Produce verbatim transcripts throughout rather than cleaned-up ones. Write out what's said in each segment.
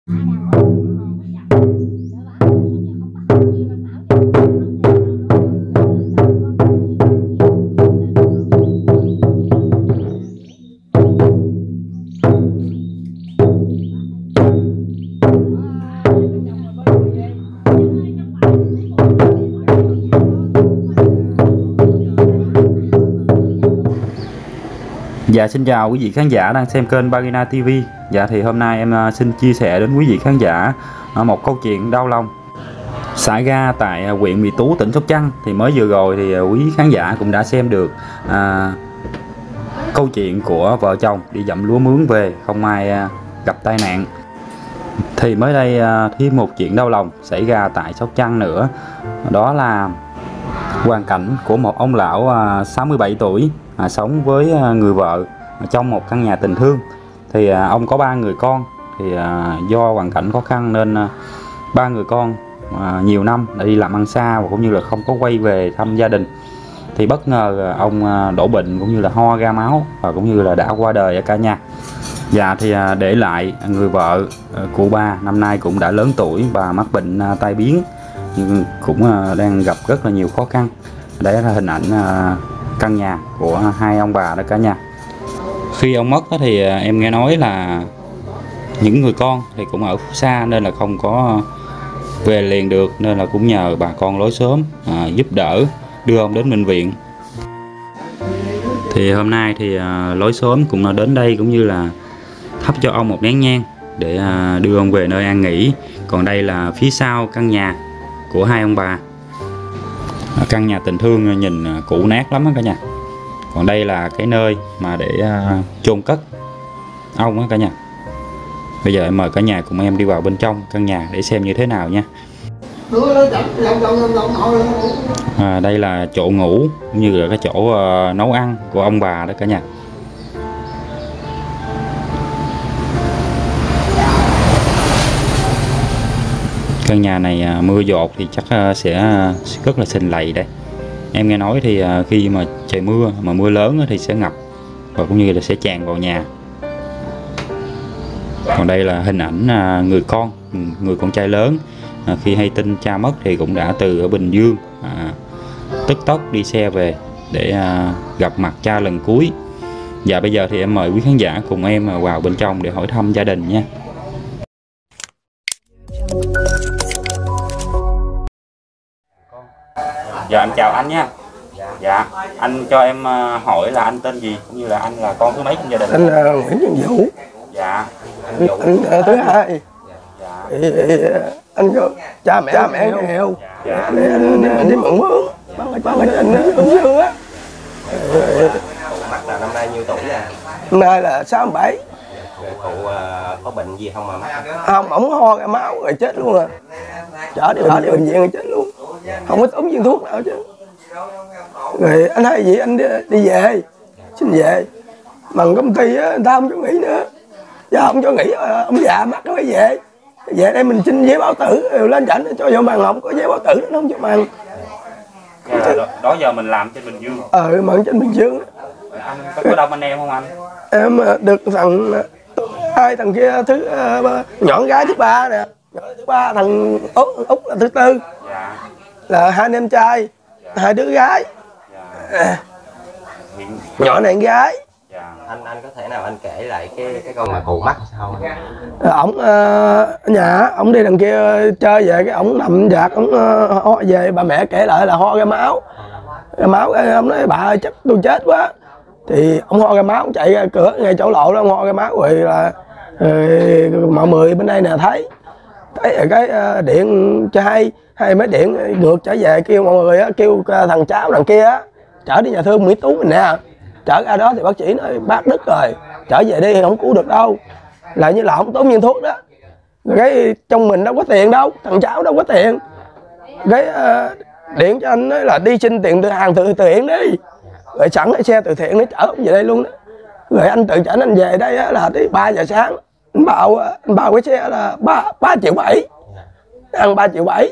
Dạ xin chào quý vị khán giả đang xem kênh Bagina ti vi. Dạ thì hôm nay em xin chia sẻ đến quý vị khán giả một câu chuyện đau lòng xảy ra tại huyện Mỹ Tú, tỉnh Sóc Trăng. Thì mới vừa rồi thì quý khán giả cũng đã xem được à, câu chuyện của vợ chồng đi dặm lúa mướn về không may à, gặp tai nạn. Thì mới đây à, thêm một chuyện đau lòng xảy ra tại Sóc Trăng nữa. Đó là hoàn cảnh của một ông lão à, sáu mươi bảy tuổi à, sống với à, người vợ trong một căn nhà tình thương. Thì à, ông có ba người con. Thì à, do hoàn cảnh khó khăn nên à, ba người con à, nhiều năm đã đi làm ăn xa và cũng như là không có quay về thăm gia đình. Thì bất ngờ ông à, đổ bệnh cũng như là ho ra máu và cũng như là đã qua đời ở cả nhà. Dạ thì à, để lại người vợ à, cụ ba năm nay cũng đã lớn tuổi và mắc bệnh à, tai biến, nhưng cũng à, đang gặp rất là nhiều khó khăn. Đấy là hình ảnh à, căn nhà của hai ông bà đó cả nhà. Khi ông mất thì em nghe nói là những người con thì cũng ở xa nên là không có về liền được, nên là cũng nhờ bà con lối xóm à, giúp đỡ đưa ông đến bệnh viện. Thì hôm nay thì à, lối xóm cũng là đến đây cũng như là thắp cho ông một nén nhang để à, đưa ông về nơi an nghỉ. Còn đây là phía sau căn nhà của hai ông bà. Căn nhà tình thương nhìn cũ nát lắm đó cả nhà. Còn đây là cái nơi mà để uh, chôn cất ông đó cả nhà. Bây giờ em mời cả nhà cùng em đi vào bên trong căn nhà để xem như thế nào nha. À, đây là chỗ ngủ cũng như là cái chỗ uh, nấu ăn của ông bà đó cả nhà. Căn nhà này uh, mưa dột thì chắc uh, sẽ uh, rất là sình lầy đây. Em nghe nói thì uh, khi mà trời mưa mà mưa lớn thì sẽ ngập và cũng như là sẽ tràn vào nhà. Còn đây là hình ảnh uh, người con, người con trai lớn uh, khi hay tin cha mất thì cũng đã từ ở Bình Dương uh, tức tốc đi xe về để uh, gặp mặt cha lần cuối. Và bây giờ thì em mời quý khán giả cùng em vào bên trong để hỏi thăm gia đình nha. Dạ em chào anh nha. Dạ anh cho em hỏi là anh tên gì cũng như là anh là con thứ mấy trong gia đình? Anh là Nguyễn Văn Vũ. Dạ anh Vũ. Anh, anh thứ hai. Dạ. Thì, anh có cha mẹ cha mẹ nghèo. Dạ. Anh, anh, anh đi mượn mướn bằng bằng cái anh ứng dương á. Mặt là năm nay nhiêu tuổi nè? Hôm nay là sáu mươi bảy. Rồi cụ uh, có bệnh gì không mà mắc? Không, ổng ho ra máu rồi chết luôn à. Chở đi bệnh, bệnh viện rồi chết luôn. Không có uống viên thuốc nào chứ. Rồi anh hay gì anh đi, đi về, xin về. Bằng công ty á, người ta không cho nghỉ nữa. Giờ không cho nghỉ, ông già mắc nó phải về. Về đây mình xin giấy báo tử, lên chảnh cho vô màn không có giấy báo tử nó không cho màn. Dạ, đó, đó giờ mình làm trên Bình Dương. Ờ, mặn trên Bình Dương. Anh có, có đông anh em không anh? Em được thằng hai thằng kia thứ uh, nhỏ gái thứ ba nè, nhỏ thứ ba thằng út út là thứ tư. Dạ. Là hai anh em trai, dạ. Hai đứa gái. Dạ. À, hiện... nhỏ này gái. Dạ. Anh anh có thể nào anh kể lại cái cái con mà cụ mắc sao? Ổng uh, ở nhà, ổng đi đằng kia chơi về cái ổng nằm dạt, ổng uh, ho về, bà mẹ kể lại là ho ra máu, ra máu, ổng nói bà ơi chắc tôi chết quá. Thì ông ho ra máu, ông chạy ra cửa ngay chỗ lộ đó, ông ho ra máu rồi là rồi, mọi người bên đây nè thấy thấy ở cái uh, điện cho hay hay mới điện ngược trở về kêu mọi người á, kêu thằng cháu đằng kia á chở đi nhà thương Mỹ Tú mình nè. Chở ra đó thì bác sĩ nói bác đứt rồi, trở về đi không cứu được đâu, là như là không tốn viên thuốc đó. Rồi cái trong mình đâu có tiền đâu, thằng cháu đâu có tiền, cái uh, điện cho anh nói là đi xin tiền từ hàng từ thiện đi. Rồi sẵn cái xe từ thiện nó chở ông về đây luôn đó. Rồi anh tự chở anh về đây á, là tới ba giờ sáng. Anh bảo anh bảo cái xe là ba ba triệu bảy, ăn ba triệu bảy.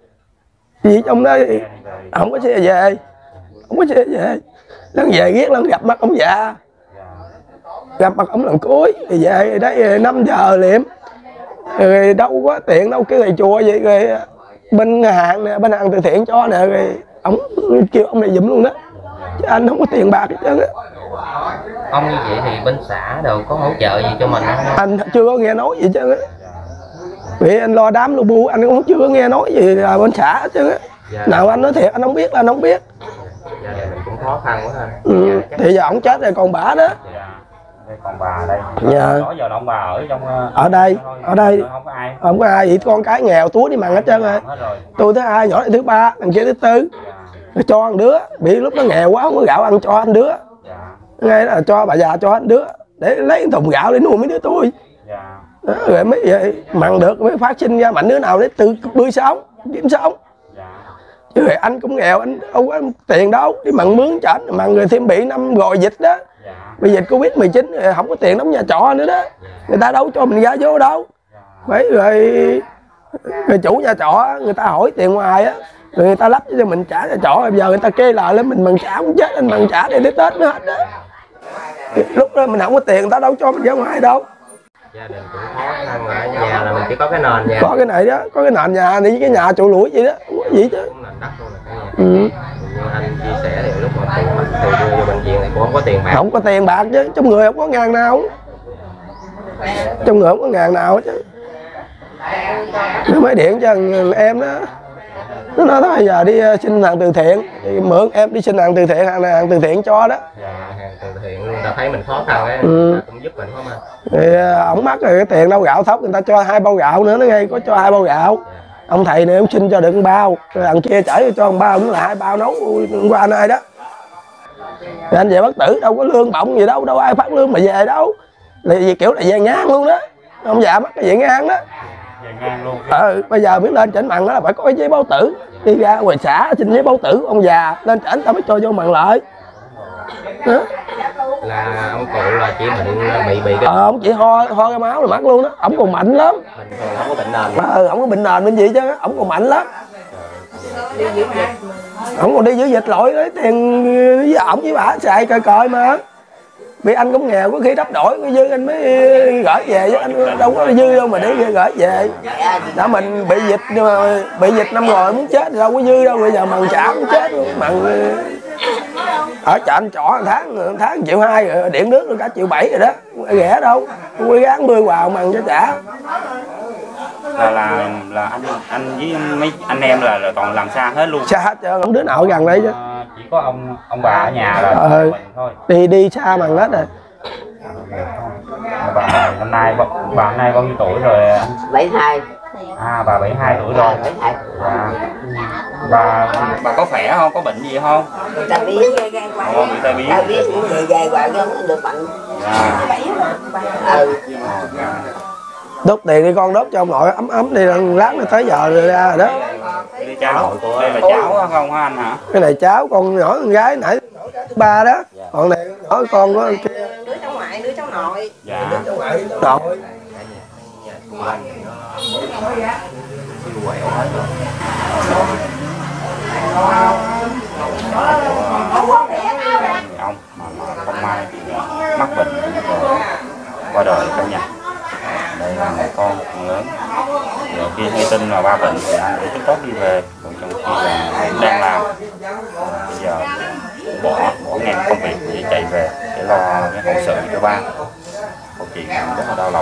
Vì trong đó không có xe về, không có xe về. Lần về ghét lần gặp mặt ông già, gặp mặt ông lần cuối thì về đây năm giờ liệm. rồi đâu có tiền đâu, cái thầy chùa vậy rồi bên hàng nè, bên hàng từ thiện cho nè, rồi ông kêu ông này giùm luôn đó, chứ anh không có tiền bạc hết trơn á. Ông như vậy thì bên xã đâu có hỗ trợ gì cho mình không? Anh chưa có nghe nói gì chứ á, vì anh lo đám lu bu anh cũng chưa có nghe nói gì là bên xã hết trơn á. Dạ. Nào anh nói thiệt anh không biết là anh không biết. Gia đình mình cũng khó khăn quá ha. Ừ, thì giờ ông chết rồi còn bà đó. Dạ. Đây còn bà đây. Dạ. Đó giờ là ông bà ở trong Ở đây, ở đây không có ai. không có ai, vậy con cái nghèo túi đi mặn hết trơn rồi. Tôi thứ hai, nhỏ này thứ ba, thằng kia thứ tư. Rồi cho ăn đứa, bị lúc nó nghèo quá không có gạo ăn cho anh đứa. Ngay là cho bà già cho anh đứa để lấy thùng gạo để nuôi mấy đứa tôi. Đó, rồi mới vậy, mặn được mới phát sinh ra mạnh đứa nào để tự bươi sống, kiếm sống. Chứ rồi anh cũng nghèo, anh đâu có tiền đâu, đi mặn mướn chảnh, mặn rồi thêm bị năm rồi dịch đó. Bị dịch Covid mười chín rồi không có tiền đóng nhà trọ nữa đó. Người ta đâu cho mình ra vô đâu. Vậy rồi, rồi chủ nhà trọ người ta hỏi tiền ngoài á, rồi người ta lắp cho mình trả nhà trọ, bây giờ người ta kê lại lên mình mặn trả không chết, anh mặn trả để đến Tết mới hết đó. Lúc đó mình không có tiền người ta đâu cho mình ra ngoài đâu. Gia đình cũng khó khăn, ở nhà là mình chỉ có cái nền nhà. Có cái này đó, có cái nền nhà này với cái nhà trụ lũi vậy đó, không có gì chứ. Cũng nền đất luôn là cái nhà. Ừ. Như anh chia sẻ thì lúc mà tiền mặt thì đưa vô bệnh viện thì cũng không có tiền bạc. Không có tiền bạc chứ, trong người không có ngàn nào. Trong người không có ngàn nào hết chứ. Nó mới điện cho em đó. Nó nói thôi giờ đi xin hàng từ thiện, thì mượn em đi xin hàng từ thiện, hàng này hàng từ thiện cho đó. Dạ, hàng từ thiện luôn, ta thấy mình khó khăn ấy, Ừ. người ta cũng giúp mình không anh? Thì ổng mắc rồi cái tiền đâu gạo thóc, người ta cho hai bao gạo nữa, nó ngay có cho hai bao gạo. Ông thầy này ông xin cho được một bao, rồi thằng kia chở cho một bao nữa là hai bao nấu qua nay đó. Rồi anh về bất tử đâu có lương bổng gì đâu, đâu ai phát lương mà về đâu. Là vì kiểu là về ngang luôn đó. Ông già mắc cái về ngang đó. Về ngang luôn. Ờ, bây giờ biết lên chỉnh mặn đó là phải có cái giấy báo tử. Đi ra ngoài xã xin giấy báo tử ông già, lên chỉnh ta mới cho vô mặn lại. Đó. Là ông cụ là chỉ bệnh bị bị cái Ờ, ông chỉ ho ho cái máu rồi mắc luôn đó, ổng còn mạnh lắm. bình thường không có bệnh nền. Ờ, ổng có bệnh nền bên gì chứ, ổng còn mạnh lắm. Ổng còn đi giữ dịch lội lấy tiền với ổng với bà xài coi coi mà. Vì anh cũng nghèo, có khi đắp đổi có dư anh mới gửi về, chứ anh đâu có dư đâu mà để gửi về. Đã mình bị dịch nhưng mà bị dịch năm rồi muốn chết thì đâu có dư đâu, bây giờ mặn trả cũng chết luôn. Mặn ở chợ anh trọ tháng tháng triệu hai rồi, điện nước cả triệu bảy rồi đó, rẻ đâu, quy gán bươi vào mặn cho trả. Là là là anh anh với mấy anh em là, là toàn làm xa hết luôn. Xa hết trơn, không đứa nào ở gần đây chứ. À, chỉ có ông ông bà ở nhà là Ờ. mình thôi. Đi đi xa mặn hết rồi. Bà năm nay bà năm nay bao nhiêu tuổi rồi anh? bảy hai. À bà bảy mươi hai tuổi rồi. bảy hai. Dạ. Bà bà có khỏe không, có bệnh gì không? Người ta biết. Ồ, người ta biết. Ta biết về về qua cái được bệnh. Dạ. Ừ. Đốt tiền đi con, đốt cho ông nội ấm ấm đi, lát nữa tới giờ rồi ra rồi đó. Đây cháu, đây là cháu không hả anh hả? Cái này cháu con nhỏ con gái nãy ba đó, còn này nhỏ con có Đứa cháu ngoại, đứa cháu nội. Dạ. nội. Ông mà, mà không may mắc bệnh qua đời trong nhà. Đây là một con con lớn. Rồi khi hay tin là ba bệnh thì anh để chút tốt đi về, còn trong khi là đang làm bây giờ bỏ bỏ ngang công việc để chạy về để lo cái hậu sự cho ba. Câu chuyện rất là đau lòng.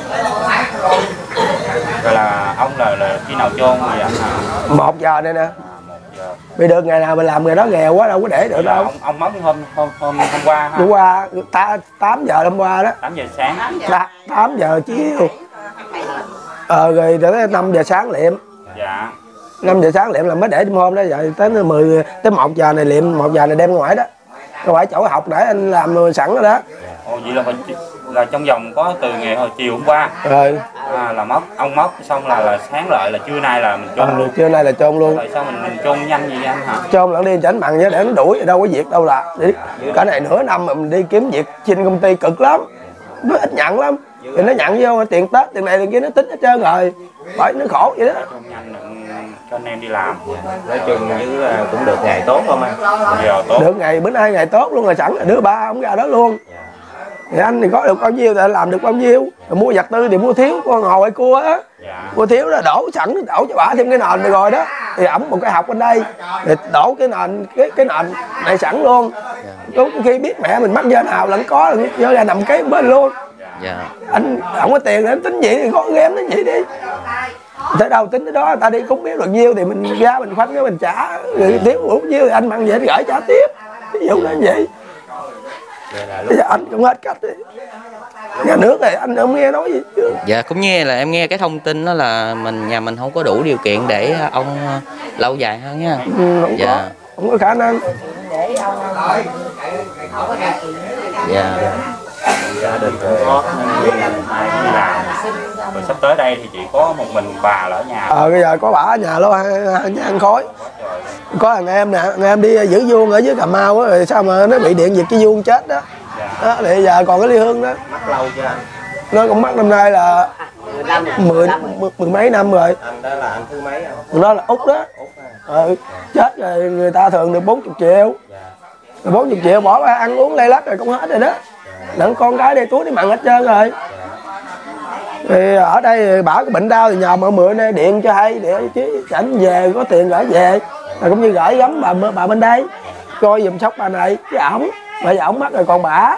Rồi là ông là, là khi nào chôn thì anh hả? Một giờ đây nè. À, một giờ. Bị được ngày nào mình làm ngày đó nghèo quá đâu có để được Vậy là đâu. ông ông mất hôm hôm hôm hôm qua ha? Hôm qua ta, tám giờ hôm qua đó. tám giờ sáng. Ta, tám giờ chiều. Ờ rồi tới năm giờ sáng liệm. Dạ. năm giờ sáng liệm là mới để đêm hôm đó, vậy tới mười tới một giờ này liệm, một giờ này đem ngoài đó. Không phải chỗ học để anh làm sẵn rồi đó. Ồ vậy là là trong vòng có từ ngày hồi chiều hôm qua. Rồi. À, là mất ông mất xong là là sáng lại là trưa nay là mình chôn À, luôn. trưa nay là chôn luôn. Tại sao mình, mình chôn nhanh vậy anh hả? Chôn lẫn đi chảnh bằng chứ để nó đuổi đâu có việc đâu là. Đi, cả này nửa năm mà mình đi kiếm việc xin công ty cực lắm. Nó ít nhận lắm. Thì nó nhận vô tiền Tết, tiền này tiền kia nó tính hết trơn rồi. Bởi nó khổ vậy đó. Chôn nhanh cho anh em đi làm. Nói chung chứ cũng được ngày tốt không anh? Giờ tốt. Được ngày bữa nay ngày tốt luôn rồi, sẵn là đứa ba ông ra đó luôn. thì anh thì có được bao nhiêu thì anh làm được bao nhiêu. Rồi mua vật tư thì mua thiếu, con hồi cua á, mua thiếu đó đổ sẵn, đổ cho bả thêm cái nền này rồi đó, thì ổng một cái học bên đây thì đổ cái nền cái cái nền này sẵn luôn. Lúc khi biết mẹ mình mắc giờ nào lẫn có là giờ ra nằm kế bên luôn. Dạ. Anh không có tiền để anh tính vậy thì có game đến vậy đi. Tới đâu tính tới đó, người ta đi cũng biết được nhiêu thì mình ra mình khoanh cái mình trả, rồi thiếu bao nhiêu thì anh mang về anh gửi trả tiếp. Ví dụ là vậy. Bây giờ anh cũng hết cách đi. Nhà nước thì anh không nghe nói gì chứ. Dạ, cũng như là em nghe cái thông tin đó là mình nhà mình không có đủ điều kiện để ông lâu dài hơn nha. Ừ, không dạ. có, không có khả năng. Dạ. Gia đình cũng có nên đi làm. Rồi sắp tới đây thì chỉ có một mình bà là ở nhà. Ờ bây giờ có bả ở nhà lo ăn khói. Có thằng em nè, thằng em đi giữ vuông ở dưới Cà Mau á, rồi sao mà nó bị điện giật cái vuông chết đó. Đó, thì giờ còn cái ly hương đó. Mắc lâu chưa anh? Nó cũng mắc năm nay là mười, mười, mười mấy năm rồi. Anh đó là anh thứ mấy anh? Đó là Út đó. Ờ, chết rồi người ta thường được bốn mươi triệu. Rồi bốn mươi triệu bỏ ra ăn uống lây lắc rồi cũng hết rồi đó. Lẫn con cái đây túi đi mặn hết trơn rồi. Thì ở đây bảo cái bệnh đau thì nhờ mọi mượn đây điện cho hay để chứ ảnh về có tiền gửi về. Rồi cũng như gửi gắm bà bà bên đây coi giùm sóc bà này chứ ổng. Bây giờ ổng mắc rồi còn bả.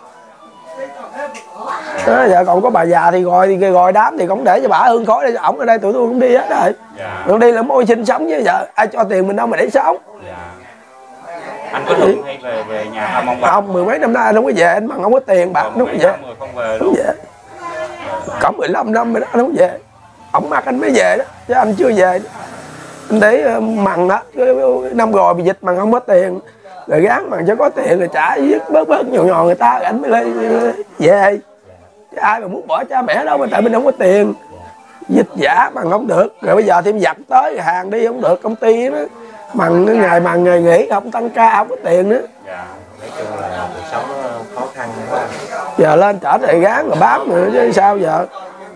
Đó, giờ còn có bà già thì gọi thì gọi đám thì cũng để cho bả hương khói để ổng ở đây tụi tôi cũng đi hết rồi. Dạ. Đi là môi sinh sống chứ giờ ai cho tiền mình đâu mà để sống. Dạ. Anh có thường hay về về nhà thăm ông bà? Không, mười mấy năm nay anh không có về, anh bằng không có tiền bạc nó không về. Không về không về. Cỡ mười lăm năm rồi đó anh không về. Ổng mặc anh mới về đó, chứ anh chưa về. Anh để mằng đó, năm rồi bị dịch mà không có tiền. Rồi gán mà cho có tiền rồi trả viết bớt bớt nhỏ nhỏ người ta anh mới lên về. Chứ ai mà muốn bỏ cha mẹ đâu mà tại mình không có tiền. Dịch giả mà không được. Rồi bây giờ thêm giặt tới hàng đi không được, công ty nó mằng ngày mằng ngày nghỉ không tăng ca không có tiền nữa. Dạ. Nói chung là cuộc sống khó khăn quá. Giờ lên trở thì gán rồi bám nữa chứ sao giờ.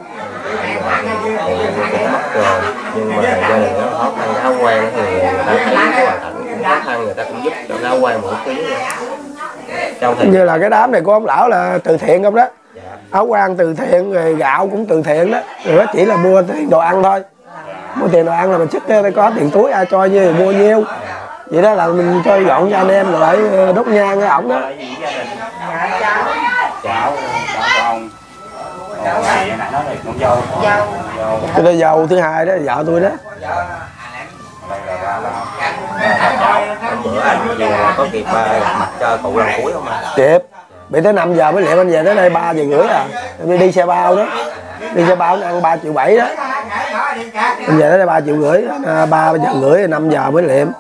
Cũng mất rồi nhưng mà gia đình nó khó khăn, áo quan thì người ta thấy cái hoàn cảnh khó khăn người ta cũng giúp cho áo quan một tí. Trong thời như là cái đám này của ông lão là từ thiện không đó. Dạ. Áo quan từ thiện rồi gạo cũng từ thiện đó, rồi đó chỉ là mua tiền đồ ăn thôi. Mua tiền đồ ăn là mình sức ra có tiền túi ai cho nhiêu thì mua nhiêu. Vậy đó là mình cho dọn cho anh em rồi lại đốt nhang cái ổng đó. Cháu cháu của ông này nãy nói là con dâu. Dâu. Cái đó dâu thứ hai đó vợ tôi đó. Đây là ba là bữa anh về là có kịp gặp mặt cho cụ lần cuối không ạ? Kịp. Bị tới năm giờ mới liệm anh về tới đây ba giờ rưỡi à. Em đi xe bao đó. Đi xe bao nó ăn ba triệu bảy đó. Anh về tới đây ba triệu rưỡi, ba giờ rưỡi năm giờ mới liệm.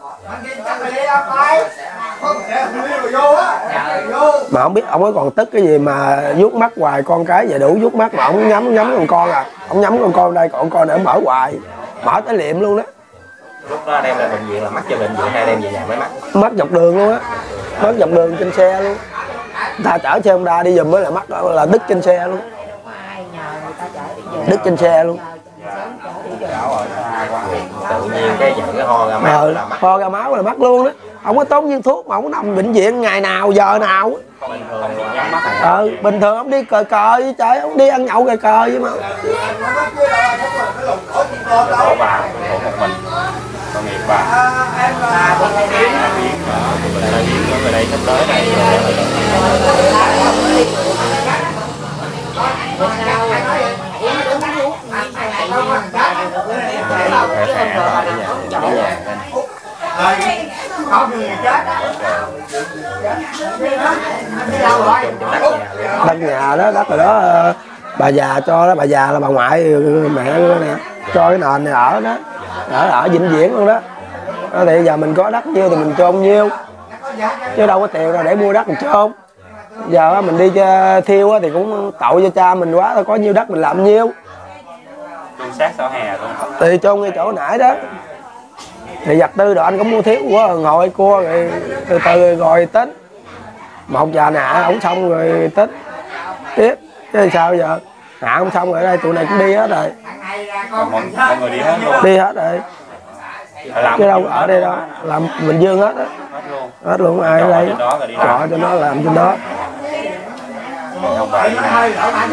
Mà không biết ông ấy còn tức cái gì mà vuốt mắt hoài con cái về đủ vuốt mắt mà ông nhắm nhắm con con à. Ông nhắm con con đây còn con này mở hoài. Mở tới liệm luôn đó. Lúc đó đem ra bệnh viện là mắc cho bệnh viện hay đem về nhà mới mắc? Mất dọc đường luôn á. Mất dọc đường trên xe luôn. Người ta chở xe Honda đi giùm mới là mắc là đứt trên xe luôn. Đứt trên xe luôn. Tự nhiên cái giận cái ho ra máu ờ, là mắc. Ho ra máu là mắc luôn đó. Ông có tốn viên thuốc mà ông nằm bệnh viện ngày nào giờ nào. Bình thường thì nhắm mắt. Ờ, bình thường ông đi cờ cờ với trời, ông đi ăn nhậu cờ cờ với mà. khổ bà, khổ một mình, tội nghiệp bà. Bà biến ở đây sắp tới này đất nhà đó, đất rồi đó, bà già cho đó, bà già là bà ngoại mẹ nè, cho cái nền này ở đó, ở ở vĩnh viễn luôn đó. Đó thì giờ mình có đất nhiêu thì mình cho nhiêu, chứ đâu có tiền đâu để mua đất mình cho. Giờ mình đi thiêu thì cũng tội cho cha mình quá, có nhiêu đất mình làm nhiêu. chôn xác sau hè luôn. Thì chôn ngay chỗ nãy đó. Thì vật tư đồ anh cũng mua thiếu quá, ngồi cua rồi từ từ rồi tính. Một giờ nạ ổng xong rồi tính tiếp, chứ sao giờ nạ không xong rồi đây tụi này cũng đi hết rồi. Mọi, mọi người đi hết luôn. Đi hết rồi. Chứ đâu ở đây đâu, làm Bình Dương hết á. Hết luôn. Hết luôn, ai ở đây trọ cho nó làm trên đó. ông bà với nào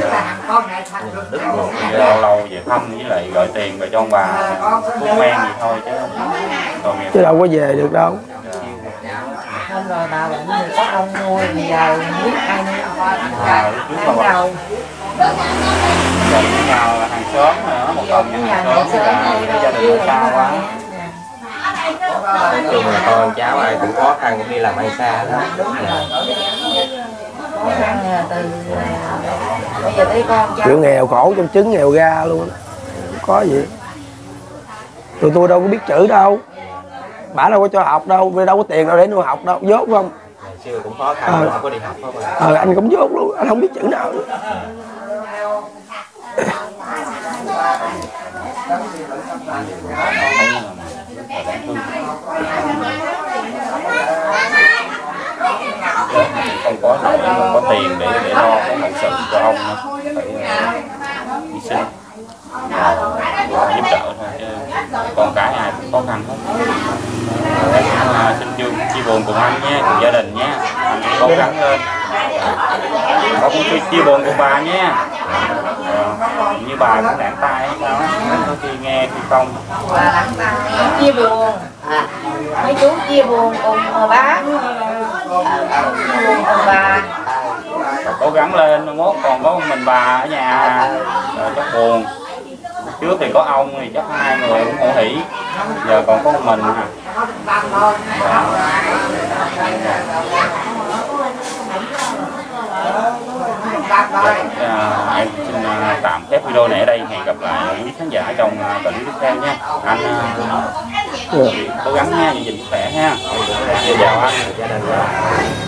lâu lâu về thăm với lại gọi tiền về cho ông bà thuốc men gì thôi chứ còn chứ đâu có về được đâu. Hôm rồi bà bệnh thì có ông nuôi, bây giờ biết ai nuôi à, lúc trước là đầu giờ với nhau là hàng xóm nữa, một tuần nhà hàng xóm là gia đình nó xa quá. Nói chung là con cháu ai cũng khó khăn cũng đi làm ăn xa đó. khó khăn là từ bây giờ thấy con cháu Kiểu nghèo khổ trong trứng nghèo ra luôn, không có gì. Tụi tôi đâu có biết chữ đâu, bả đâu có cho học đâu, vì đâu có tiền đâu để nuôi học đâu, dốt không. Ngày xưa cũng khó khăn, Ờ. không có đi học không à. Ờ anh cũng dốt luôn, anh không biết chữ nào nữa. Không có nổi, không có tiền để để lo cái hậu sự cho ông nữa, phải hy sinh giúp đỡ thôi chứ con cái ai cũng khó khăn hết. À, xin vui chia buồn cùng anh nhé, cùng gia đình nhé, anh cố gắng lên. Có cũng chia, chia buồn cùng bà nhé. À, như bà cũng lãng tai hay sao á, có khi nghe khi không. bà lặng tay chia buồn à, mấy chú chia buồn cùng bác, chia buồn cùng bà. Cố gắng lên, mai mốt còn có mình bà ở nhà rồi chắc buồn. Trước thì có ông thì chắc hai người cũng hổ hỉ, giờ còn có một mình à. À, em xin uh, tạm khép video này ở đây, hẹn gặp lại quý khán giả trong uh, clip tiếp theo nha. Anh uh, cố gắng nha, giữ gìn sức khỏe nha. Chào anh.